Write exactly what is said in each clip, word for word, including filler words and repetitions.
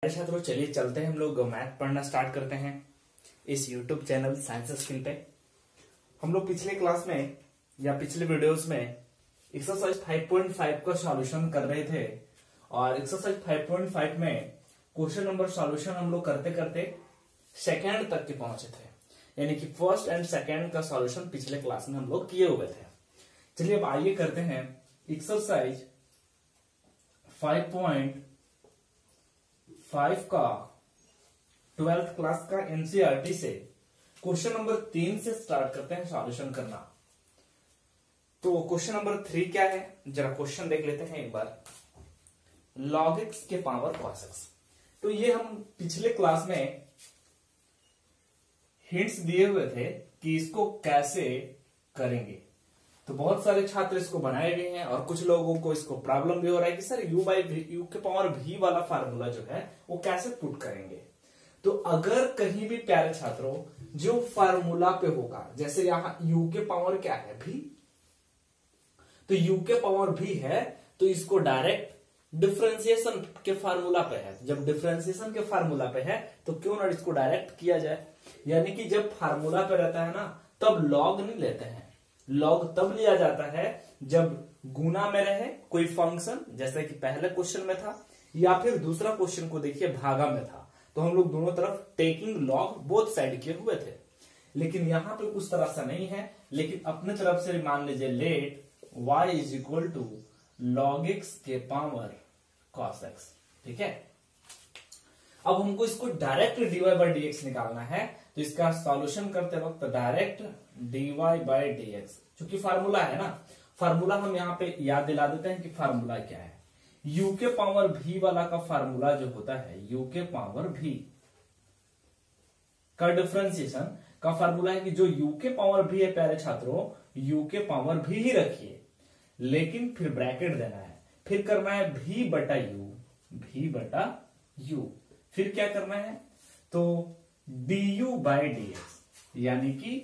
छात्रों, चलिए चलते हैं हम लोग मैथ पढ़ना स्टार्ट करते हैं इस यूट्यूब चैनल साइंस स्किल पे। हम लोग पिछले क्लास में या पिछले वीडियोस में एक्सरसाइज फाइव पॉइंट फाइव का सॉल्यूशन कर रहे थे और एक्सरसाइज फाइव पॉइंट फाइव में क्वेश्चन नंबर सॉल्यूशन हम लोग करते करते सेकेंड तक के पहुंचे थे, यानी कि फर्स्ट एंड सेकेंड का सॉल्यूशन पिछले क्लास में हम लोग किए हुए थे। चलिए अब आइए करते हैं एक्सरसाइज फाइव पॉइंट फाइव का ट्वेल्थ क्लास का एनसीईआरटी से क्वेश्चन नंबर तीन से स्टार्ट करते हैं सॉल्यूशन करना। तो क्वेश्चन नंबर थ्री क्या है, जरा क्वेश्चन देख लेते हैं एक बार। log x के पावर cos x। तो ये हम पिछले क्लास में हिंट्स दिए हुए थे कि इसको कैसे करेंगे। तो बहुत सारे छात्र इसको बनाए गए हैं और कुछ लोगों को इसको प्रॉब्लम भी हो रहा है कि सर u बाई यू के पावर v वाला फार्मूला जो है वो कैसे पुट करेंगे। तो अगर कहीं भी प्यारे छात्रों जो फार्मूला पे होगा, जैसे यहां u के पावर क्या है v, तो u के पावर v है तो इसको डायरेक्ट डिफरेंशिएशन के फार्मूला पे है। जब डिफरेंशिएशन के फार्मूला पे है तो क्यों ना इसको डायरेक्ट किया जाए, यानी कि जब फार्मूला पे रहता है ना तब लॉग नहीं लेते हैं। लॉग तब लिया जाता है जब गुना में रहे कोई फंक्शन, जैसे कि पहले क्वेश्चन में था, या फिर दूसरा क्वेश्चन को देखिए भागा में था, तो हम लोग दोनों तरफ टेकिंग लॉग बोथ साइड किए हुए थे। लेकिन यहां पे उस तरह से नहीं है, लेकिन अपने तरफ से मान लीजिए let y is equal to log x के पावर cos x। ठीक है, अब हमको इसको direct dy by d x निकालना है, तो इसका सॉल्यूशन करते वक्त direct dy by d x, चूंकि फार्मूला है ना, फार्मूला हम यहाँ पे याद दिला देते हैं कि फार्मूला क्या है। u के पावर v वाला का फार्मूला जो होता है, u के पावर v का डिफरेंशिएशन का फार्मूला है कि जो u के पावर v है प्यारे छात्रों, u के पावर v ही रखिए, लेकिन फिर ब्रैकेट देना है, फिर करना है v बटा u, v बटा u, फिर क्या करना है तो du बाई डी एक्स, यानी कि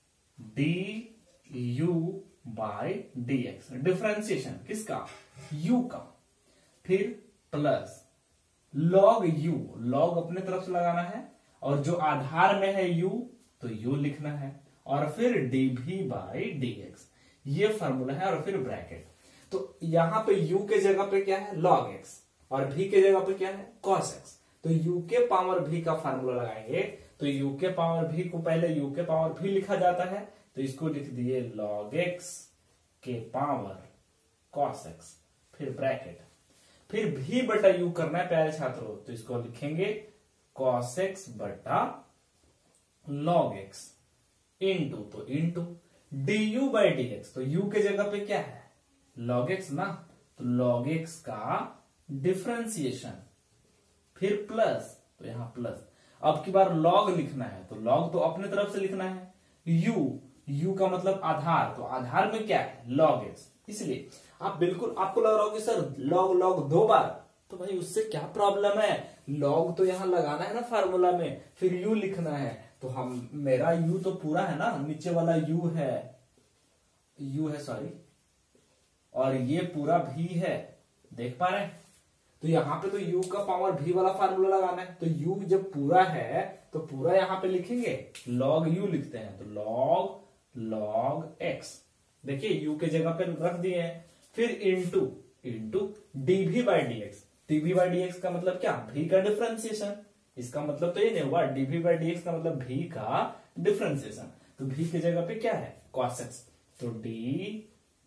du by d x, differentiation किसका, u का, फिर प्लस log u, log अपने तरफ से लगाना है और जो आधार में है u तो u लिखना है, और फिर dv बाई डी एक्स, ये फॉर्मूला है, और फिर ब्रैकेट। तो यहां पे u के जगह पे क्या है log x और v के जगह पे क्या है cos x। तो u के पावर v का फार्मूला लगाएंगे तो u के पावर v को पहले u के पावर v लिखा जाता है, तो इसको लिख दिए log x के पावर cos x, फिर ब्रैकेट, फिर v बटा u करना है प्यारे छात्रों, तो इसको लिखेंगे cos x बटा log x इंटू, तो into du by d x, तो u के जगह पे क्या है log x ना, तो log x का डिफरेंशिएशन, फिर प्लस, तो यहां प्लस, अब की बार log लिखना है तो log तो अपने तरफ से लिखना है, u, u का मतलब आधार, तो आधार में क्या है log x, इसलिए आप बिल्कुल, आपको लग रहा हो कि सर log log दो बार, तो भाई उससे क्या प्रॉब्लम है, log तो यहां लगाना है ना फार्मूला में, फिर u लिखना है, तो हम मेरा u तो पूरा है ना, नीचे वाला u है, u है सॉरी, और ये पूरा v है, देख पा रहे हैं। तो यहां पे तो u का पावर v वाला फार्मूला लगाना है, तो u जब पूरा है तो पूरा यहां पे लिखेंगे, log u लिखते हैं, तो log log x, देखिए u के जगह पे रख दिए हैं, फिर into into dv by d x, dv by d x का मतलब क्या, v का डिफरेंशिएशन, इसका मतलब तो ये नहीं हुआ, dv बाई डी एक्स का मतलब v का डिफरेंशिएशन, तो v के जगह पे क्या है cos x, तो d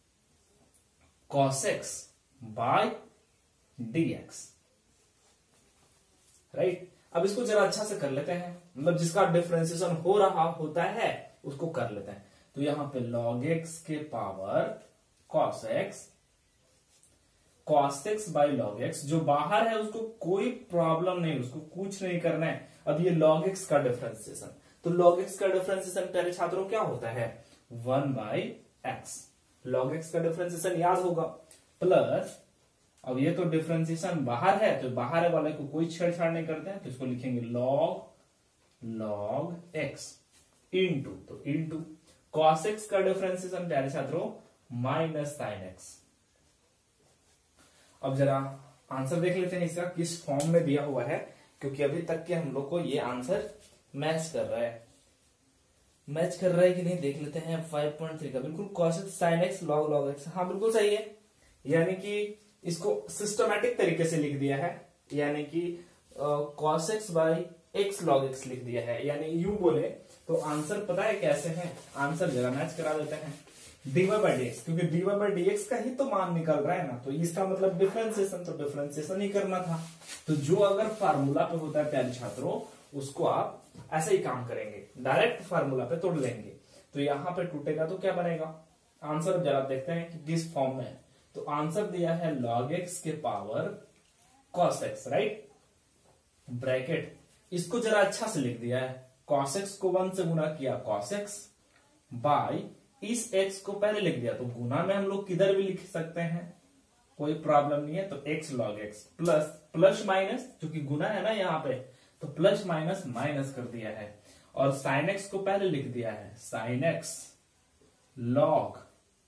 cos x by dx, right. अब इसको जरा अच्छा से कर लेते हैं, मतलब जिसका डिफरेंशिएशन हो रहा होता है उसको कर लेते हैं। तो यहां पे log x के power cos x, cos x by log x, जो बाहर है उसको कोई प्रॉब्लम नहीं, उसको कुछ नहीं करना है। अब ये log x का डिफरेंशिएशन, तो log x का डिफरेंशिएशन प्यारे छात्रों क्या होता है, one by x, log x का डिफरेंशिएशन याद होगा, प्लस, अब ये तो डिफरेंशिएशन बाहर है तो बाहर वाले को कोई छेड़छाड़ नहीं करते हैं, तो इसको लिखेंगे log log x इंटू, तो इंटू cos x का डिफरेंशिएशन प्यारे छात्रों माइनस साइन x। अब जरा आंसर देख लेते हैं इसका किस फॉर्म में दिया हुआ है। क्योंकि अभी तक के हम लोग को ये आंसर मैच कर रहा है। मैच कर रहा है कि नहीं देख लेते हैं। फाइव पॉइंट थ्री का बिल्कुल cos x sin x log log x, हाँ बिल्कुल सही है। यानी कि इसको सिस्टमैटिक तरीके से लिख दिया है, यानी कि cos x by x log x लिख दिया है। यानी यू बोले तो आंसर पता है कैसे है, आंसर जरा मैच करा देते हैं। dy बाई डी एक्स, क्योंकि dy बाई डी एक्स का ही तो मान निकल रहा है ना, तो इसका मतलब डिफरेंशिएशन, तो डिफरेंशिएशन ही करना था। तो जो अगर फार्मूला पे होता है प्यारे छात्रों, उसको आप ऐसे ही काम करेंगे, डायरेक्ट फार्मूला पे तोड़ लेंगे। तो यहां पे टूटेगा तो क्या बनेगा, आंसर जरा देखते हैं कि किस फॉर्म में है। तो आंसर दिया है log x के power cos x, right, bracket, इसको जरा अच्छा से लिख दिया है, cos x को वन से गुना किया cos x बाई इस x को पहले लिख दिया, तो गुना में हम लोग किधर भी लिख सकते हैं, कोई प्रॉब्लम नहीं है। तो x log x plus plus minus, क्योंकि गुना है ना यहाँ पे, तो प्लस माइनस माइनस कर दिया है, और sin x को पहले लिख दिया है sin x log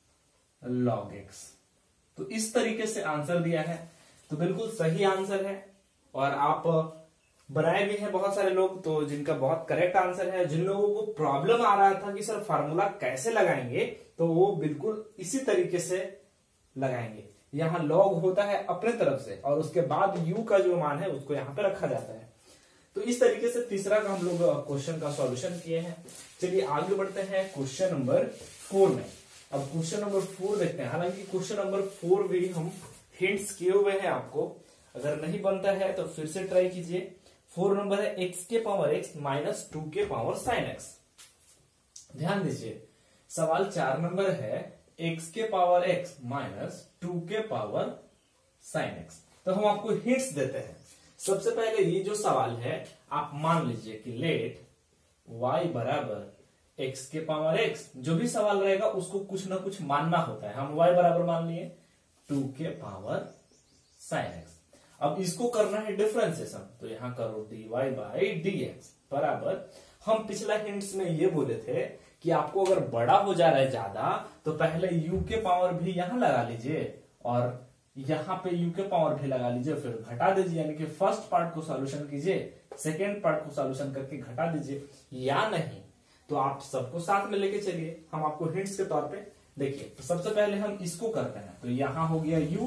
log x। तो इस तरीके से आंसर दिया है, तो बिल्कुल सही आंसर है। और आप बनाए भी हैं बहुत सारे लोग, तो जिनका बहुत करेक्ट आंसर है। जिन लोगों को प्रॉब्लम आ रहा था कि सर फार्मूला कैसे लगाएंगे, तो वो बिल्कुल इसी तरीके से लगाएंगे। यहाँ log होता है अपने तरफ से, और उसके बाद u का जो मान है उसको यहाँ पे रखा जाता है। तो इस तरीके से तीसरा का हम लोग क्वेश्चन का सॉल्यूशन किए हैं। चलिए आगे बढ़ते हैं क्वेश्चन नंबर फोर में। अब क्वेश्चन नंबर फोर देखते हैं। हालांकि क्वेश्चन नंबर फोर भी हम हिंट्स किए हुए हैं आपको, अगर नहीं बनता है तो फिर से ट्राई कीजिए। फोर नंबर है x के पावर x माइनस टू के पावर साइन x। ध्यान दीजिए, सवाल चार नंबर है x के पावर x माइनस टू के पावर साइन x। तो हम आपको हिंट्स देते हैं। सबसे पहले ये जो सवाल है, आप मान लीजिए कि लेट y बराबर x के पावर x, जो भी सवाल रहेगा उसको कुछ ना कुछ मानना होता है। हम y बराबर मान लिए टू के पावर साइन x। अब इसको करना है डिफरेंशिएशन, तो यहां करो dy बाई dx बराबर, हम पिछला हिंट्स में ये बोले थे कि आपको अगर बड़ा हो जा रहा है ज्यादा, तो पहले u के पावर भी यहां लगा लीजिए और यहां पे u के पावर भी लगा लीजिए, फिर घटा दीजिए। यानी कि फर्स्ट पार्ट को सॉल्यूशन कीजिए, सेकेंड पार्ट को सॉल्यूशन करके घटा दीजिए, या नहीं तो आप सबको साथ में लेके चलिए। हम आपको हिंट्स के तौर पे देखिए, तो सबसे पहले हम इसको करते हैं। तो यहां हो गया u,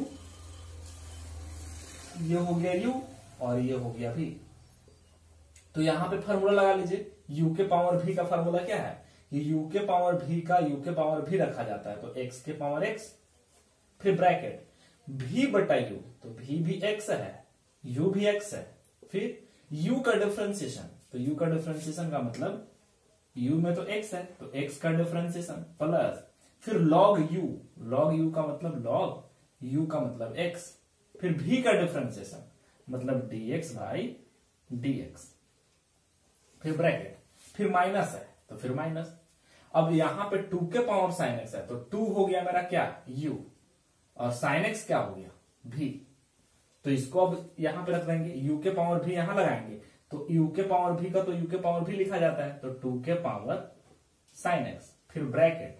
ये हो गया u और ये हो गया v। तो यहां पे फॉर्मूला लगा लीजिए। u के पावर v का फॉर्मूला क्या है, ये u के पावर v का u के पावर v रखा जाता है, तो x के पावर x, फिर ब्रैकेट v बटा u, तो v भी x है, u भी x है, फिर u का डिफरेंशिएशन, तो u का डिफरेंशिएशन का मतलब u में तो x है, तो x का डिफरेंशिएशन प्लस फिर log u, log u का मतलब log u का मतलब x, फिर v का डिफरेंशिएशन मतलब dx बाई dx, फिर ब्रैकेट, फिर माइनस है तो फिर माइनस। अब यहां पे टू के पावर साइन एक्स है, तो टू हो गया मेरा क्या u, और साइन एक्स क्या हो गया v। तो इसको अब यहां पे रख देंगे, u के पावर v यहां लगाएंगे, तो u के पावर v का तो u के पावर v लिखा जाता है, तो टू के पावर साइन एक्स, फिर ब्रैकेट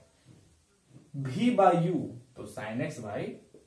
v बाई u, तो साइन एक्स बाई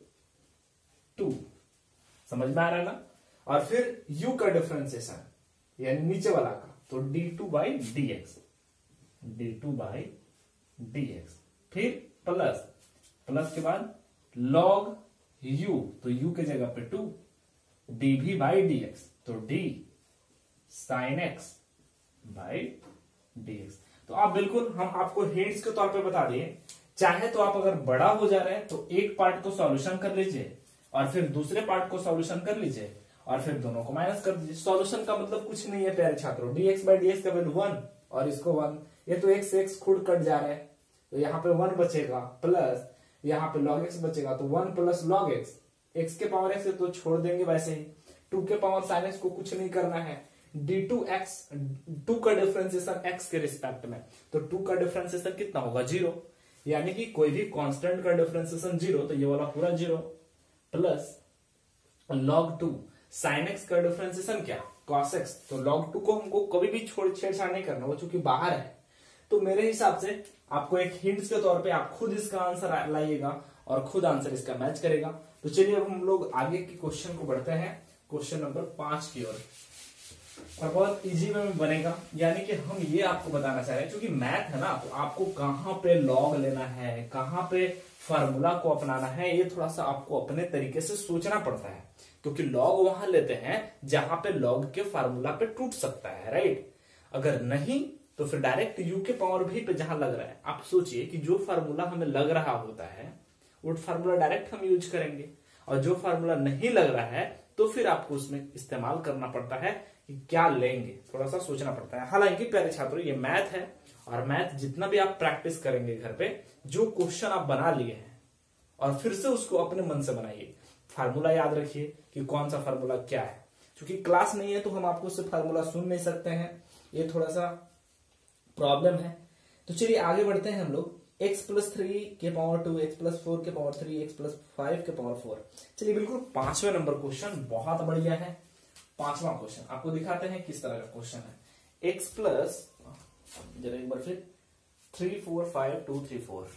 टू। समझ में आ रहा है ना। और फिर u का डिफरेंशिएशन यानी नीचे वाला का, तो d two by d x, d two by d x, फिर प्लस प्लस के बाद log u, तो u के जगह पे टू, dv बाई dx, तो d sine x by dx। तो आप बिल्कुल, हम आपको हिंट्स के तौर पे बता दिए। चाहे तो आप अगर बड़ा हो जा रहे हैं तो एक पार्ट को सॉल्यूशन कर लीजिए और फिर दूसरे पार्ट को सॉल्यूशन कर लीजिए और फिर दोनों को माइनस कर दीजिए। सॉल्यूशन का मतलब कुछ नहीं है प्यारे छात्रों, dx बाई dx का वैल्यू वन और इसको वन, ये तो x x खुद कट जा रहा है, तो यहाँ पे वन बचेगा, प्लस यहाँ पे log x बचेगा, तो one plus log x, x के पावर x तो छोड़ देंगे वैसे ही, टू के पावर साइन x को कुछ नहीं करना है, डी टू एक्स, टू का डिफरेंशिएशन x के रिस्पेक्ट में, तो टू का डिफरेंशिएशन कितना होगा जीरो, यानी कि कोई भी कांस्टेंट का डिफरेंशिएशन जीरो, तो ये वाला पूरा zero, plus log two sine x का डिफरेंशिएशन क्या cos x, तो log टू को हमको कभी भी छोड़ छेड़छाड़ नहीं करना, वो चूंकि बाहर है। तो मेरे हिसाब से आपको एक हिंट्स के तौर पे आप खुद इसका आंसर लाइएगा और खुद आंसर इसका मैच करेगा। तो चलिए अब हम लोग आगे के क्वेश्चन को बढ़ते हैं, क्वेश्चन नंबर पांच की ओर। और बहुत इजी वे में बनेगा। यानी कि हम ये आपको बताना चाह रहे हैं, क्योंकि मैथ है ना, तो आपको कहाँ पे लॉग लेना है, कहाँ पे फार्मूला को अपनाना है, ये थोड़ा सा आपको अपने तरीके से सोचना पड़ता है। क्योंकि लॉग वहां लेते हैं जहां पे लॉग के फार्मूला पे टूट सकता है, राइट। अगर नहीं तो फिर डायरेक्ट यू के पावर भी पे जहां लग रहा है, आप सोचिए कि जो फार्मूला हमें लग रहा होता है वो फार्मूला डायरेक्ट हम यूज करेंगे, और जो फार्मूला नहीं लग रहा है तो फिर आपको उसमें इस्तेमाल करना पड़ता है कि क्या लेंगे, थोड़ा सा सोचना पड़ता है। हालांकि प्यारे छात्रों ये मैथ है, और मैथ जितना भी आप प्रैक्टिस करेंगे घर पे, जो क्वेश्चन आप बना लिए हैं और फिर से उसको अपने मन से बनाइए। फार्मूला याद रखिए कि कौन सा फार्मूला क्या है, क्योंकि क्लास नहीं है तो हम आपको सिर्फ फार्मूला सुन नहीं सकते हैं, ये थोड़ा सा प्रॉब्लम है। तो चलिए आगे बढ़ते हैं हम लोग। x प्लस थ्री के power two, x plus four के power three, x plus five के पावर फोर। चलिए बिल्कुल पांचवें नंबर क्वेश्चन, बहुत बढ़िया है। पांचवा क्वेश्चन आपको दिखाते हैं किस तरह का क्वेश्चन है। x प्लस, जरा एक बार फिर, three four five two three four,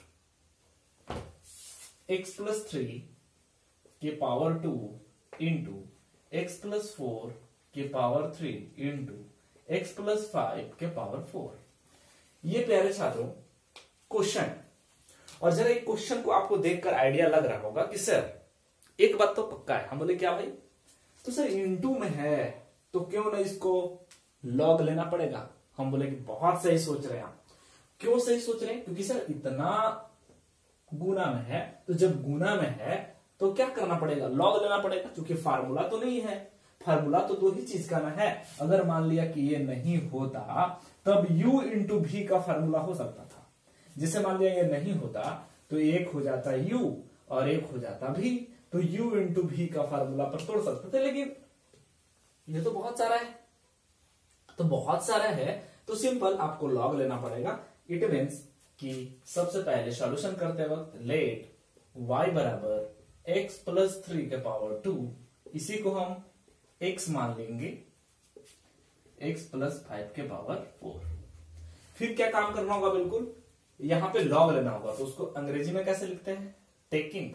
x plus three के power two into x plus four के power three into x plus five के पावर फोर। ये प्यारे छात्रों क्वेश्चन, और जरा एक क्वेश्चन को आपको देखकर आइडिया लग रहा होगा कि सर एक बात तो पक्का है। हम बोले क्या भाई, तो सर इंटू में है तो क्यों ना इसको लॉग लेना पड़ेगा। हम बोले कि बहुत सही सोच रहे हैं आप। क्यों सही सोच रहे हैं, क्योंकि सर इतना गुना में है, तो जब गुना में है तो क्या करना पड़ेगा, लॉग लेना पड़ेगा, क्योंकि फार्मूला तो नहीं है। फार्मूला तो दो ही चीज का ना है। अगर मान लिया कि ये नहीं होता तब u इंटू भी का फार्मूला हो सकता था। जिसे मान लिया ये नहीं होता तो एक हो जाता u और एक हो जाता भी, तो u इंटू भी का फार्मूला पर तोड़ सकते थे। लेकिन ये तो बहुत सारा है, तो बहुत सारा है तो सिंपल आपको लॉग लेना पड़ेगा। इट मीन्स कि सबसे पहले सॉल्यूशन करते वक्त लेट y बराबर एक्स प्लस थ्री के पावर टू, इसी को हम x मान लेंगे x प्लस फाइव के पावर फोर। फिर क्या काम करना होगा, बिल्कुल यहां पे लॉग लेना होगा। तो उसको अंग्रेजी में कैसे लिखते हैं, टेकिंग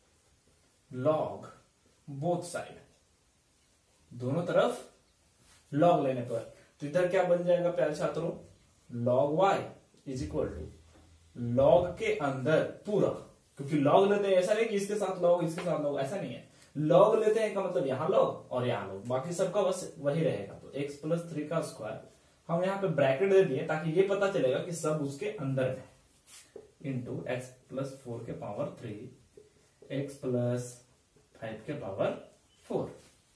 लॉग बोथ साइड, दोनों तरफ लॉग लेने पर। तो इधर क्या बन जाएगा प्यारे छात्रों, log y is equal to log के अंदर पूरा, क्योंकि लॉग लेते हैं ऐसा नहीं कि इसके साथ लॉग इसके साथ लॉग, ऐसा नहीं है। लॉग लेते हैं का मतलब यहां लॉग और यहां लॉग, बाकी सबका बस वही रहेगा। तो x प्लस थ्री का स्क्वायर हम यहाँ पे ब्रैकेट दे दिए ताकि ये पता चलेगा कि सब उसके अंदर है, इंटू एक्स प्लस फोर के power three, x plus five के पावर फोर।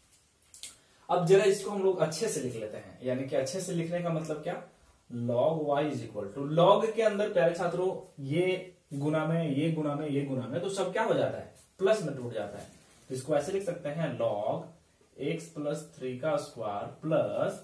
अब जरा इसको हम लोग अच्छे से लिख लेते हैं। यानी कि अच्छे से लिखने का मतलब क्या, log y is equal to, log के अंदर प्यारे छात्रों ये गुना में ये गुना में ये गुना में, तो सब क्या हो जाता है, प्लस में टूट जाता है। तो इसको ऐसे लिख सकते हैं log x प्लस थ्री का square plus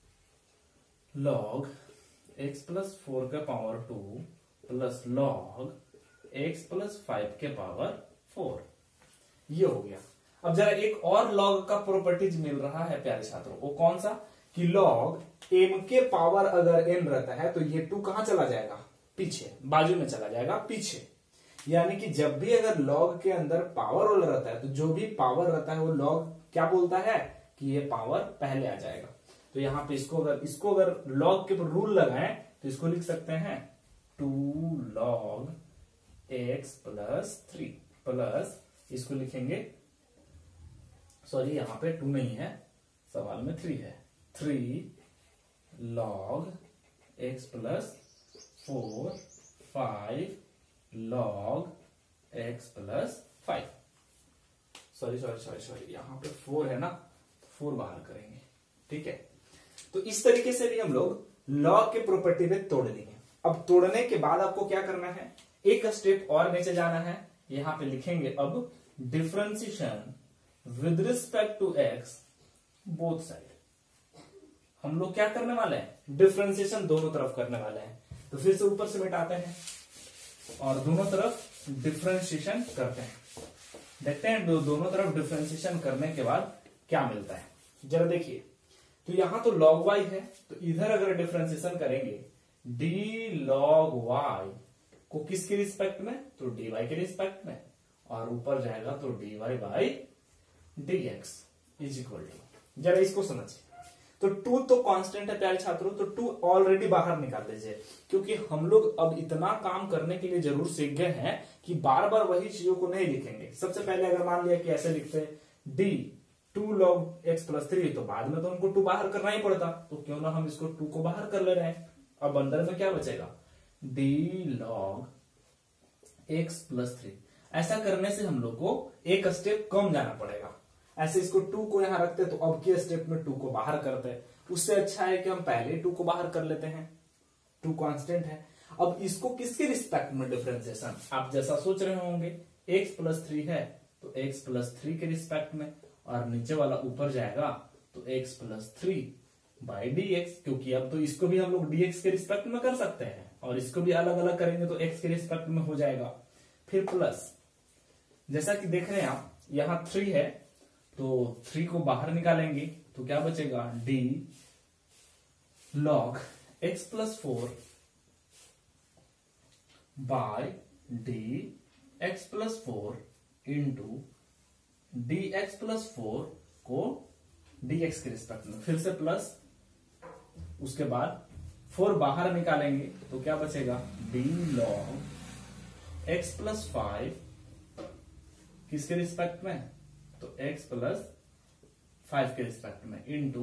log x plus four का power two plus log x plus five के पावर फोर। ये हो गया। अब जरा एक और log का प्रॉपर्टीज मिल रहा है प्यारे छात्रों, वो कौन सा, कि log m के पावर अगर n रहता है तो ये टू कहां चला जाएगा, पीछे, बाजू में चला जाएगा पीछे। यानी कि जब भी अगर log के अंदर पावर वाला रहता है तो जो भी पावर रहता है वो log क्या बोलता है कि ये पावर पहले आ जाएगा। तो यहां पे इसको अगर इसको अगर log के रूल लगाएं तो इसको लिख सकते हैं two log x plus three plus, इसको लिखेंगे, सॉरी यहां पे टू नहीं है, सवाल में थ्री है, three log x plus four, five log x plus five. Sorry sorry sorry sorry यहां पे फोर है ना, फोर बाहर करेंगे, ठीक है। तो इस तरीके से भी हम लोग log के प्रॉपर्टी में तोड़ लेंगे। अब तोड़ने के बाद आपको क्या करना है, एक स्टेप और नीचे जाना है। यहां पे लिखेंगे अब differentiation with respect to x both side. हम लोग क्या करने वाले हैं, डिफरेंशिएशन दोनों तरफ करने वाले हैं। तो फिर से ऊपर से मिटाते हैं और दोनों तरफ डिफरेंशिएशन करते हैं। देखते हैं दो, दोनों तरफ डिफरेंशिएशन करने के बाद क्या मिलता है। जरा देखिए, तो यहां तो log y है, तो इधर अगर डिफरेंशिएशन करेंगे d log y को किसके रिस्पेक्ट में, तो dy के रिस्पेक्ट में, और ऊपर जाएगा तो dy by dx is equal to, जरा इसको समझिए। तो टू तो कांस्टेंट है प्यारे छात्रों, तो टू ऑलरेडी बाहर निकाल दीजिए, क्योंकि हम लोग अब इतना काम करने के लिए जरूर सीख गए हैं कि बार बार वही चीजों को नहीं लिखेंगे। सबसे पहले अगर मान लिया कि ऐसे लिखते हैं d two log x plus three, तो बाद में तो हमको टू बाहर करना ही पड़ता, तो क्यों ना हम इसको टू को बाहर कर ले रहे हैं। अब अंदर में क्या बचेगा, d log x plus three. ऐसा करने से हम लोग को एक स्टेप कम जाना पड़ेगा। ऐसे इसको टू को यहां रखते तो अब के स्टेप में टू को बाहर करते, उससे अच्छा है कि हम पहले टू को बाहर कर लेते हैं, टू कांस्टेंट है। अब इसको किसके रिस्पेक्ट में डिफरेंशिएशन, आप जैसा सोच रहे होंगे एक्स प्लस थ्री है तो एक्स प्लस थ्री के रिस्पेक्ट में, और नीचे वाला ऊपर जाएगा तो x plus three by d x, क्योंकि अब तो इसको भी हम लोग डीएक्स के रिस्पेक्ट में कर सकते हैं और इसको भी अलग अलग करेंगे तो एक्स के रिस्पेक्ट में हो जाएगा। फिर प्लस, जैसा कि देख रहे हैं आप यहां थ्री है तो थ्री को बाहर निकालेंगे तो क्या बचेगा, d log x plus four by d x plus four into d x plus four को डी एक्स के रिस्पेक्ट में, फिर से प्लस, उसके बाद फोर बाहर निकालेंगे तो क्या बचेगा, d log x plus five किसके रिस्पेक्ट में, तो x प्लस फाइव के रिस्पेक्ट में into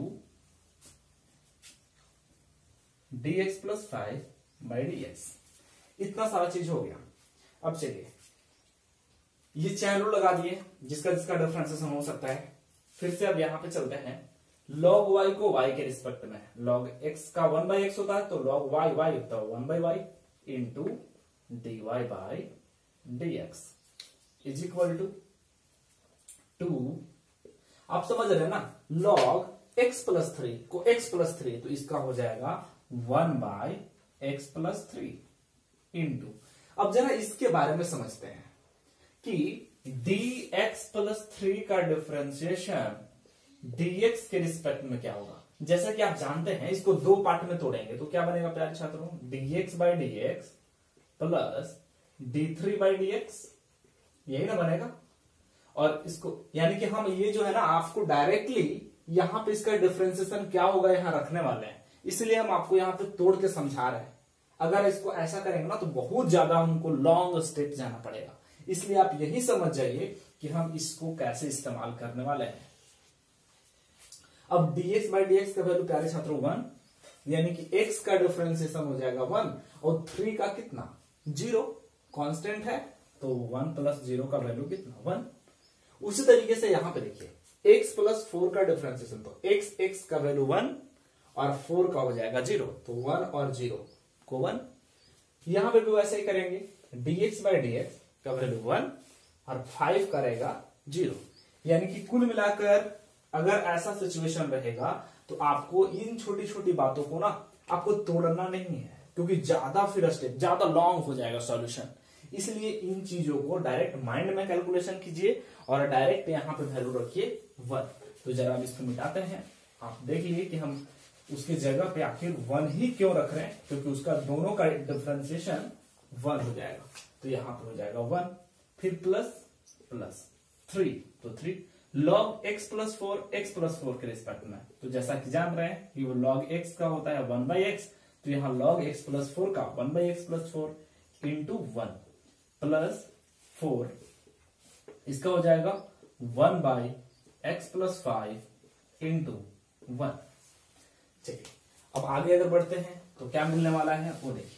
d x plus five by d x. इतना सारा चीज हो गया। अब चलिए ये चैन रूल लगा दिए जिसका जिसका डिफरेंशिएशन हो सकता है। फिर से अब यहां पे चलते हैं, log y को y के रिस्पेक्ट में, log x का वन बाई एक्स होता है तो log y y होता है one by y into d y by d x is equal to two, आप समझ रहे हैं ना, log x प्लस थ्री को x प्लस थ्री तो इसका हो जाएगा one by x plus three into, अब जरा इसके बारे में समझते हैं कि dx प्लस थ्री का डिफरेंशिएशन dx के रिस्पेक्ट में क्या होगा। जैसा कि आप जानते हैं इसको दो पार्ट में तोड़ेंगे तो क्या बनेगा प्यारे छात्रों, dx by d x plus d three by d x, यही ना बनेगा। और इसको यानी कि हम ये जो है ना आपको डायरेक्टली यहां पे इसका डिफरेंशिएशन क्या होगा यहां रखने वाले हैं, इसलिए हम आपको यहां पे तोड़ के समझा रहे हैं। अगर इसको ऐसा करेंगे ना तो बहुत ज्यादा हमको लॉन्ग स्टेप जाना पड़ेगा, इसलिए आप यही समझ जाइए कि हम इसको कैसे इस्तेमाल करने वाले हैं। अब dx बाई डी एक्स का वैल्यू प्यारे छात्रों वन, यानी कि x का डिफरेंशिएशन हो जाएगा वन और थ्री का कितना, जीरो, कांस्टेंट है तो वन प्लस जीरो का वैल्यू कितना, वन। उसी तरीके से यहां पे देखिए x प्लस फोर का डिफरेंशिएशन, तो x x का वैल्यू वन और फोर का हो जाएगा जीरो, तो वन और जीरो को वन। यहां पे भी वैसे ही करेंगे, dx बाई डी एक्स का वैल्यू वन और फाइव करेगा जीरो, यानी कि कुल मिलाकर अगर ऐसा सिचुएशन रहेगा तो आपको इन छोटी छोटी बातों को ना आपको तोड़ना नहीं है, क्योंकि ज्यादा फिर स्टेप ज्यादा लॉन्ग हो जाएगा सॉल्यूशन। इसलिए इन चीजों को डायरेक्ट माइंड में कैलकुलेशन कीजिए और डायरेक्ट यहां पे वैल्यू रखिए वन। तो जरा अब इसको मिटाते हैं, आप देख लीजिए कि हम उसकी जगह पे आखिर वन ही क्यों रख रहे हैं, क्योंकि उसका दोनों का डिफरेंशिएशन वन हो जाएगा, तो यहां पे हो जाएगा वन, फिर प्लस प्लस थ्री, तो three log x plus four x plus four के रिस्पेक्ट में, तो जैसा कि जान रहे हैं कि वो log x का होता है वन बाई एक्स, तो यहां log x प्लस फोर का one by x plus four into one plus four, इसका हो जाएगा one by x plus five into one. चलिए अब आगे अगर बढ़ते हैं तो क्या मिलने वाला है वो देखिए।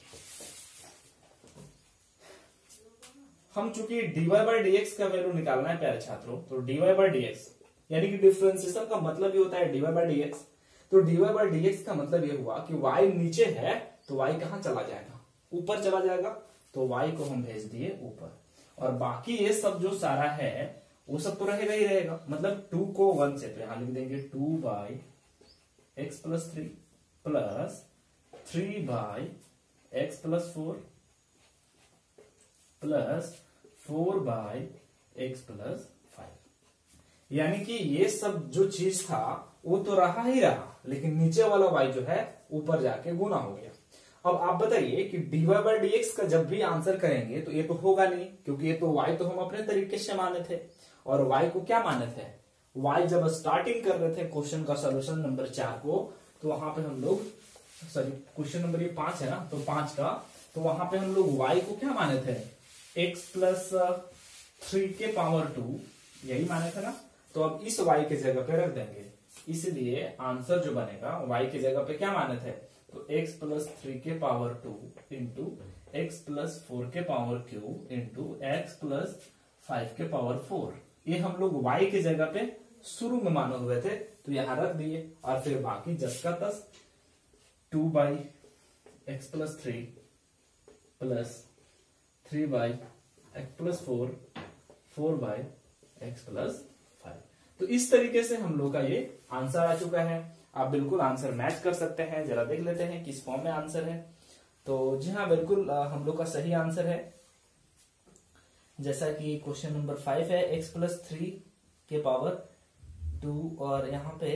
हम चूंकि dy बाई डी एक्स का वैल्यू निकालना है प्यारे छात्रों, तो dy बाई डी एक्स यानी कि डिफरेंशिएशन का मतलब ये होता है dy बाई डी एक्स, तो dy बाई डी एक्स का मतलब ये हुआ कि y नीचे है तो y कहां चला जाएगा, ऊपर चला जाएगा, तो y को हम भेज दिए ऊपर, और बाकी ये सब जो सारा है वो सब तो रहेगा ही रहेगा, मतलब टू को वन से, तो यहां लिख देंगे two by x plus three plus three by x plus four plus four by x plus five. यानी कि ये सब जो चीज था वो तो रहा ही रहा, लेकिन नीचे वाला y जो है ऊपर जाके गुना हो गया। अब आप बताइए कि dy बाई डी एक्स का जब भी आंसर करेंगे तो ये तो होगा नहीं, क्योंकि ये तो y तो हम अपने तरीके से माने थे, और y को क्या माने थे, y जब स्टार्टिंग कर रहे थे क्वेश्चन का सोल्यूशन नंबर चार को, तो वहां पे हम लोग सॉरी क्वेश्चन नंबर ये पांच है ना, तो पांच का, तो वहां पे हम लोग y को क्या माने थे, x प्लस थ्री के पावर टू, यही माने थे ना। तो अब इस y के जगह पे रख देंगे, इसलिए आंसर जो बनेगा y की जगह पे क्या माने थे, तो x प्लस थ्री के power two into x plus four के power q into x plus five के पावर फोर, ये हम लोग y की जगह पे शुरू में माने हुए थे, तो यहां रख दिए। और फिर बाकी जस का तस two by x plus three plus three by x plus four, four by x plus five. तो इस तरीके से हम लोग का ये आंसर आ चुका है। आप बिल्कुल आंसर मैच कर सकते हैं, जरा देख लेते हैं किस फॉर्म में आंसर है। तो जी हाँ, बिल्कुल हम लोग का सही आंसर है, जैसा कि क्वेश्चन नंबर फाइव है, एक्स प्लस थ्री के पावर टू, और यहाँ पे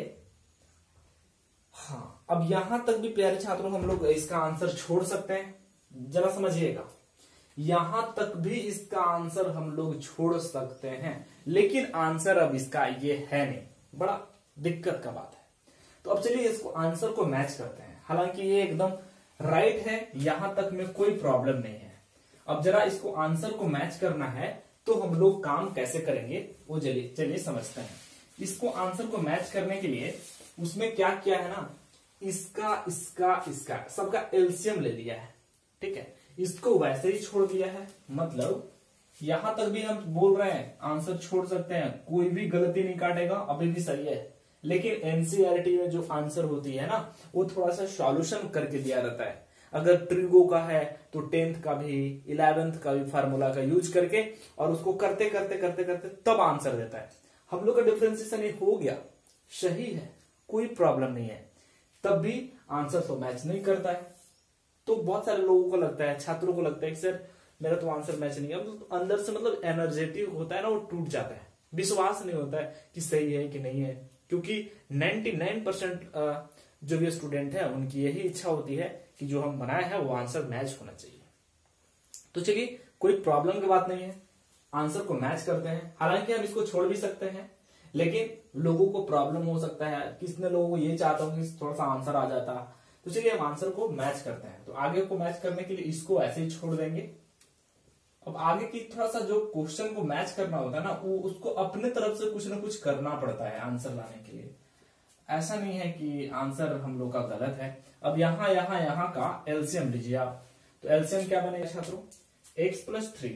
हाँ, अब यहां तक भी प्यारे छात्रों हम लोग इसका आंसर छोड़ सकते हैं, जरा समझिएगा, यहां तक भी इसका आंसर हम लोग छोड़ सकते हैं, लेकिन आंसर अब इसका ये है नहीं, बड़ा दिक्कत का बात है। तो अब चलिए इसको आंसर को मैच करते हैं। हालांकि ये एकदम राइट है, यहां तक में कोई प्रॉब्लम नहीं है। अब जरा इसको आंसर को मैच करना है तो हम लोग काम कैसे करेंगे वो चलिए चलिए समझते हैं। इसको आंसर को मैच करने के लिए उसमें क्या किया है ना, इसका इसका इसका सबका एलसीएम ले लिया है, ठीक है, इसको वैसे ही छोड़ दिया है। मतलब यहां तक भी हम बोल रहे हैं आंसर छोड़ सकते हैं, कोई भी गलती नहीं काटेगा, अभी भी सही है। लेकिन एनसीईआरटी में जो आंसर होती है ना, वो थोड़ा सा सॉल्यूशन करके दिया रहता है। अगर ट्रिगो का है तो टेंथ का भी, इलेवेंथ का भी फार्मूला का यूज करके, और उसको करते करते करते करते तब आंसर देता है। हम लोग का डिफरेंशिएशन हो गया, सही है, कोई प्रॉब्लम नहीं है, तब भी आंसर तो मैच नहीं करता है। तो बहुत सारे लोगों को लगता है, छात्रों को लगता है कि सर मेरा तो आंसर मैच नहीं है, तो अंदर से मतलब एनर्जेटिक होता है ना, वो टूट जाता है, विश्वास नहीं होता है कि सही है कि नहीं है। क्योंकि निन्यानवे परसेंट जो भी स्टूडेंट है उनकी यही इच्छा होती है कि जो हम बनाए हैं वो आंसर मैच होना चाहिए। तो चलिए कोई प्रॉब्लम की बात नहीं है, आंसर को मैच करते हैं। हालांकि हम इसको छोड़ भी सकते हैं, लेकिन लोगों को प्रॉब्लम हो सकता है, किसने लोगों को ये चाहता हूं कि थोड़ा सा आंसर आ जाता। तो चलिए हम आंसर को मैच करते हैं। तो आगे को मैच करने के लिए इसको ऐसे ही छोड़ देंगे। अब आगे की थोड़ा सा जो क्वेश्चन को मैच करना होता है ना, वो उसको अपने तरफ से कुछ ना कुछ करना पड़ता है आंसर लाने के लिए। ऐसा नहीं है कि आंसर हम लोग का गलत है। अब यहां यहां यहां का एलसीएम लीजिए आप, तो एलसीएम क्या बनेगा छात्रों, x plus three,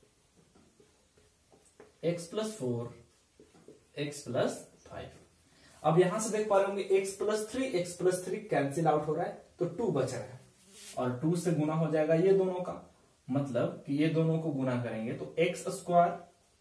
x plus four, x plus five. अब यहां से देख पा रहे होंगे x plus three, x plus three cancel out हो रहा है, तो टू बच रहा है, और टू से गुना हो जाएगा ये दोनों का। मतलब कि ये दोनों को गुना करेंगे तो x square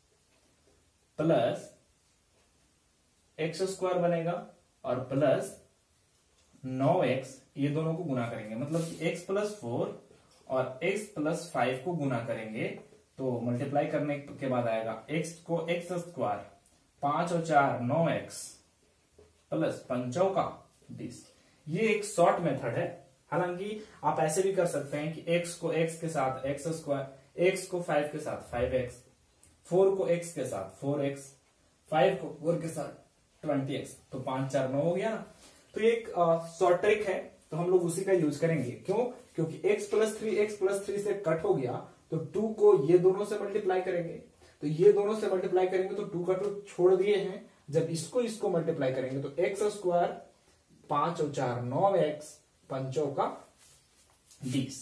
plus x square बनेगा, और प्लस नौ एक्स, ये दोनों को गुना करेंगे, मतलब कि एक्स प्लस फोर और एक्स प्लस फाइव को गुना करेंगे तो मल्टीप्लाई करने के बाद आएगा एक्स को एक्स स्क्वायर, पांच और चार नौ एक्स, प्लस पंचों का बीस। ये एक शॉर्ट मेथड है। हालांकि आप ऐसे भी कर सकते हैं कि x को x के साथ एक्स स्क्वायर, x को फाइव के साथ फाइव एक्स, फोर को x के साथ फोर एक्स, फाइव को फोर के साथ ट्वेंटी एक्स, तो पांच चार नौ हो गया ना। तो ये एक शॉर्ट ट्रिक है, तो हम लोग उसी का यूज करेंगे। क्यों? क्योंकि x plus three x plus three से कट हो गया, तो टू को ये दोनों से मल्टीप्लाई करेंगे, तो ये दोनों से मल्टीप्लाई करेंगे तो टू का टू छोड़ दिए हैं। जब इसको इसको मल्टीप्लाई करेंगे तो एक्स स्क्वायर, पांच और चार नौ एक्स, पंचों का बीस,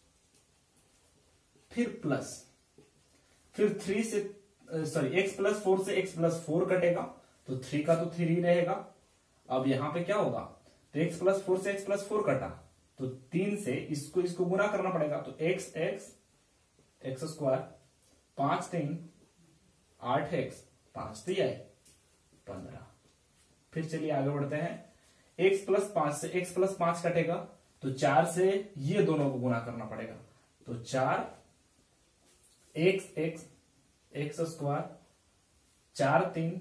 फिर प्लस, फिर थ्री से सॉरी एक्स प्लस फोर से एक्स प्लस फोर कटेगा, तो थ्री का तो थ्री रहेगा। अब यहां पे क्या होगा, तो एक्स प्लस फोर से एक्स प्लस फोर कटा, तो तीन से इसको इसको गुना करना पड़ेगा, तो एक्स एक्स एक्स स्क्वायर, पांच तीन आठ एक्स, पांच दिया है पंद्रह। फिर चलिए आगे बढ़ते हैं, x प्लस पांच से x प्लस पांच कटेगा, तो चार से ये दोनों को गुना करना पड़ेगा, तो चार एक्स एक्स एक्स स्क्वायर, चार तीन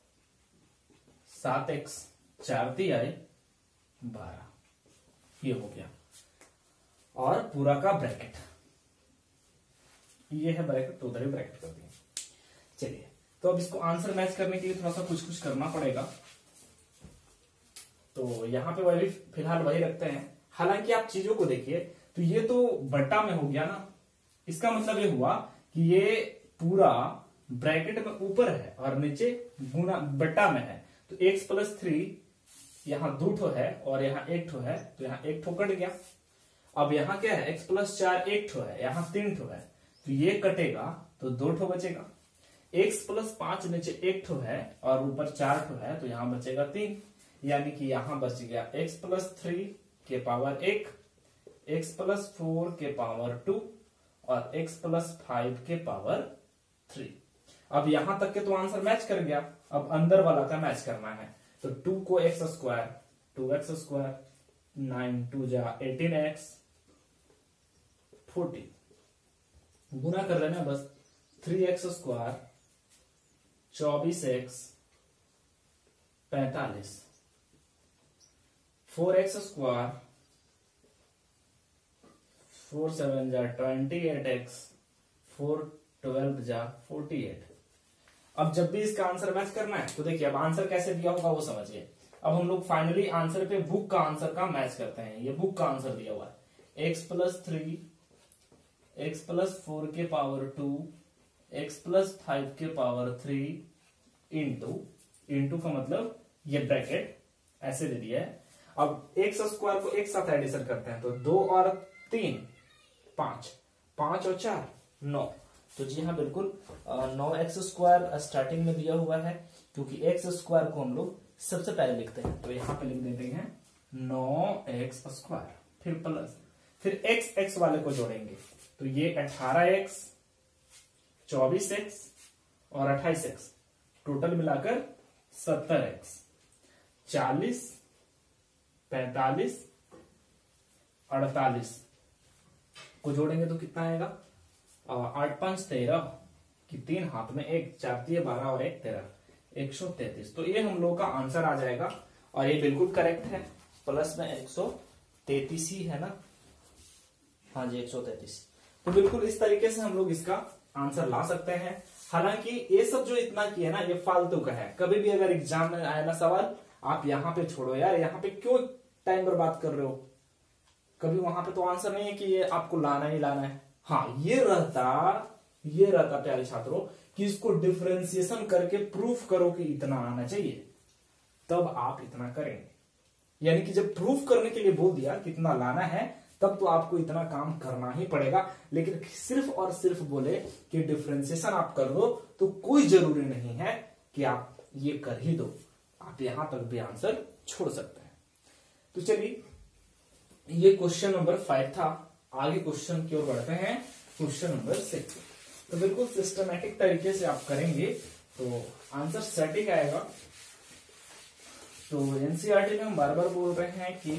सात एक्स, चार दिया है बारह, ये हो गया। और पूरा का ब्रैकेट, ये है ब्रैकेट, तो उधर ही ब्रैकेट कर दिए। चलिए तो अब इसको आंसर मैच करने के लिए थोड़ा सा कुछ कुछ करना पड़ेगा। तो यहाँ पे वही फिलहाल वही रखते हैं। हालांकि आप चीजों को देखिए तो ये तो बट्टा में हो गया ना, इसका मतलब ये हुआ कि ये पूरा ब्रैकेट में ऊपर है और नीचे गुना बट्टा में है। तो x प्लस थ्री यहाँ दो ठो है और यहाँ एक ठो है, तो यहाँ एक ठो कट गया। अब यहाँ क्या है, x प्लस चार एक ठो है, यहाँ तीन ठो है, तो ये कटेगा तो दो ठो बचेगा। x प्लस पांच नीचे एक ठो है और ऊपर चार ठो है, तो यहाँ बचेगा तीन, यानी कि यहाँ बच गया x प्लस थ्री के पावर एक, x प्लस फोर के पावर टू और x प्लस फाइव के पावर थ्री। अब यहां तक के तो आंसर मैच कर गया, अब अंदर वाला का मैच करना है। तो टू को x square, two x square, nine two जा एटीन एक्स, फोर्टीन गुना कर लेना बस। थ्री एक्स स्क्वायर, चौबीस एक्स, पैंतालीस, four x square, four seven जा twenty eight x, four twelve जा फोर्टी एट। अब जब भी इसका आंसर मैच करना है तो देखिए अब आंसर कैसे दिया होगा वो समझिए। अब हम लोग फाइनली आंसर पे बुक का आंसर का मैच करते हैं। ये बुक का आंसर दिया हुआ है x plus three, x plus four के power two, x plus five के पावर थ्री इंटू, इंटू का मतलब ये ब्रैकेट ऐसे दे दिया है। अब एक्स स्क्वायर को एक साथ एडिशन करते हैं तो दो और तीन पांच, पांच और चार नौ। तो जी हाँ बिल्कुल नौ एक्स स्क्वायर स्टार्टिंग में दिया हुआ है, क्योंकि एक्स स्क्वायर को हम लोग सबसे पहले लिखते हैं। तो यहाँ पे लिख देते हैं नौ एक्स स्क्वायर, फिर प्लस, फिर एक्स एक्स वाले को जोड़ेंगे तो ये अठारह एक्स, चौबीस एक्स और अट्ठाईस एक्स, टोटल मिलाकर सत्तर एक्स, चालीस, पैंतालीस, अड़तालीस को जोड़ेंगे तो कितना आएगा, आठ पांच तेरह की तीन हाथ में एक, चार तीन बारह और एक तेरह, एक सौ तैतीस। तो ये हम लोग का आंसर आ जाएगा और ये बिल्कुल करेक्ट है। प्लस में एक सौ तैतीस ही है ना, हाँ जी एक सौ तैतीस। तो बिल्कुल इस तरीके से हम लोग इसका आंसर ला सकते हैं। हालांकि ये सब जो इतना किया ना ये फालतू का है। कभी भी अगर एग्जाम में आए ना सवाल, आप यहाँ पे छोड़ो यार, यहाँ पे क्यों टाइम बर्बाद कर रहे हो। कभी वहां पे तो आंसर नहीं है कि ये आपको लाना ही लाना है। हाँ ये रहता ये रहता प्यारे छात्रों कि इसको डिफरेंशिएशन करके प्रूफ करो कि इतना आना चाहिए, तब आप इतना करेंगे। यानी कि जब प्रूफ करने के लिए बोल दिया कितना लाना है, तब तो आपको इतना काम करना ही पड़ेगा। लेकिन सिर्फ और सिर्फ बोले कि डिफरेंशिएशन आप कर दो तो कोई जरूरी नहीं है कि आप ये कर ही दो, आप यहां तक भी आंसर छोड़ सकते हैं। तो चलिए ये क्वेश्चन नंबर फाइव था। आगे क्वेश्चन की ओर बढ़ते हैं, क्वेश्चन नंबर सिक्स। तो बिल्कुल सिस्टमैटिक तरीके से आप करेंगे तो आंसर सटीक आएगा। तो एनसीईआरटी में हम बार बार बोल रहे हैं कि